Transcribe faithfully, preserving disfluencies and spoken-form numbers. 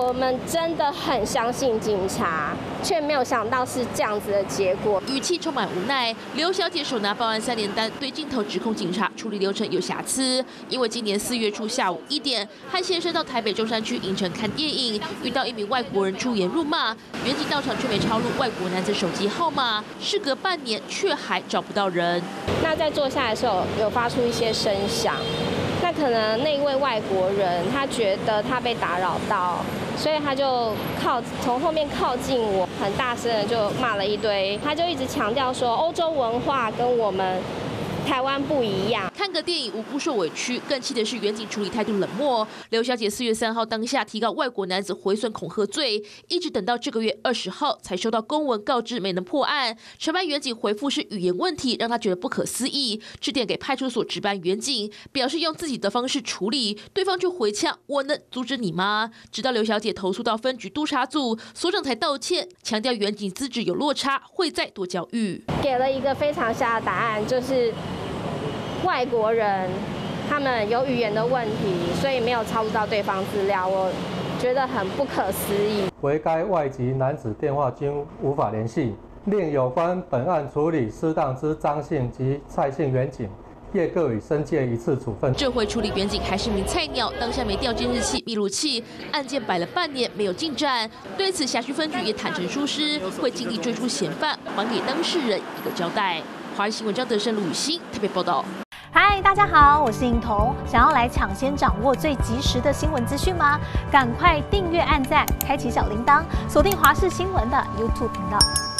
我们真的很相信警察，却没有想到是这样子的结果， 语气充满无奈。刘小姐手拿报案三联单，对镜头指控警察处理流程有瑕疵。因为今年四月初下午一点，和先生到台北中山区影城看电影，遇到一名外国人出言辱骂，员警到场却没抄录外国男子手机号码，事隔半年却还找不到人。 那在坐下来的时候，有发出一些声响。 那可能那一位外国人他觉得他被打扰到，所以他就靠从后面靠近我，很大声的就骂了一堆。他就一直强调说欧洲文化跟我们台湾不一样。 看个电影无辜受委屈，更气的是员警处理态度冷漠。刘小姐四月三号当下提告外国男子毁损恐吓罪，一直等到这个月二十号才收到公文告知没能破案。承办员警回复是语言问题，让他觉得不可思议，致电给派出所值班员警，表示用自己的方式处理，对方就回呛：“我能阻止你吗？”直到刘小姐投诉到分局督察组，所长才道歉，强调员警资质有落差，会再多教育。 给了一个非常瞎的答案，就是。 外国人他们有语言的问题，所以没有抄录到对方资料，我觉得很不可思议。 为该外籍男子电话均无法联系，令有关本案处理失当之张姓及蔡姓员警，业各予申诫一次处分。 这回处理员警还是名菜鸟，当下没调监视器、密录器，案件摆了半年没有进展。对此，辖区分局也坦诚疏失，会尽力追出嫌犯，还给当事人一个交代。华视新闻张德胜、卢雨欣特别报道。 嗨，大家好，我是颖彤。想要来抢先掌握最及时的新闻资讯吗？赶快订阅、按赞、开启小铃铛，锁定华视新闻的 YouTube 频道。